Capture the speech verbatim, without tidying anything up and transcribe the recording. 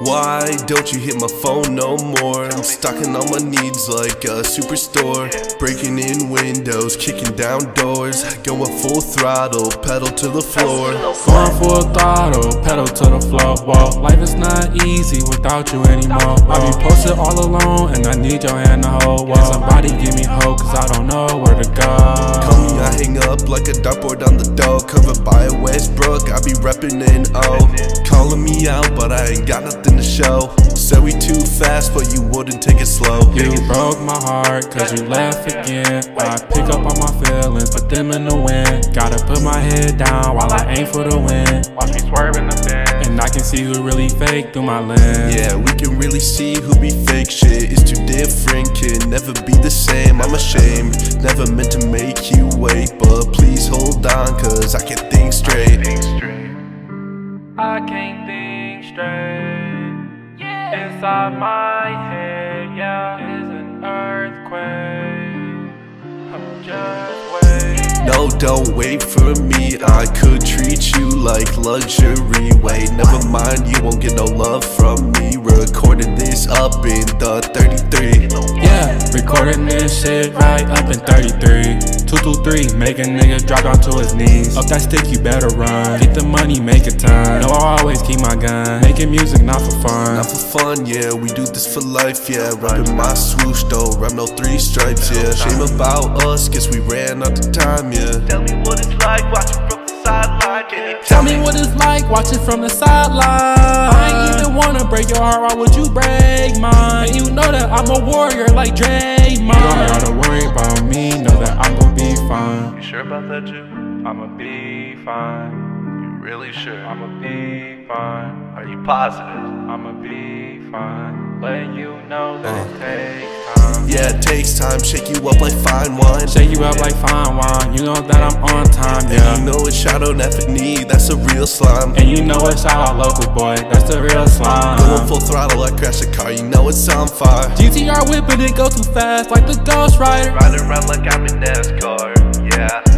Why don't you hit my phone no more? I'm stalking all my needs like a superstore. Breaking in windows, kicking down doors. Going full throttle, pedal to the floor. Going full throttle, pedal to the floor. Whoa, life is not easy without you anymore. I be posted all alone and I need your hand to hold. Whoa, somebody give me hope cause I don't know where to go. Call me, I hang up like a dartboard on the door. Covered by a Westbrook, I be reppin' in O. Calling me out but I ain't got nothing to show. Said we too fast but you wouldn't take it slow. You broke my heart cause you left again. I pick up all my feelings, put them in the wind. Gotta put my head down while I aim for the win. Watch me swerve in the bend, and I can see who really fake through my lens. Yeah, we can really see who be fake. Shit is too different, can never be the same. I'm ashamed, never meant to make you wait. But please hold on cause I can't think straight. I can't think straight. Yeah. Inside my head, yeah, is an earthquake. I'm just waiting. No, don't wait for me. I could treat you like luxury. Wait, never mind, you won't get no love from me. Recording this up in the thirty-three. Yeah, recording this shit right up in thirty-three. Two two three, make a nigga drop down to his knees. Up that stick, you better run. Get the money, make it time. No, I always keep my gun. Making music, not for fun. Not for fun, yeah, we do this for life, yeah. Rapping my swoosh, don't rap no three stripes, yeah. Shame about us, guess we ran out of time, yeah. Tell me what it's like watching from the sideline. Can you tell me what it's like watching from the sideline? I ain't even wanna break your heart, why would you break mine? And you know that I'm a warrior like Draymond. You don't gotta worry about me, know that I'm gonna be fine. You sure about that, Jew? I'ma be fine. You really sure? I'ma be fine. Are you positive? I'ma be fine. Letting you know that it takes time. Yeah, it takes time, shake you up like fine wine. Shake you up like fine wine. You know that I'm on time, yeah. And you know it's Shadow F and E, that's a real slime. And you know it's shout out local boy, that's the real slime. Going full throttle, I crash a car, you know it's on fire. G T R whipping it, go too fast like the Ghost Rider. Riding around like I'm in NASCAR, yeah.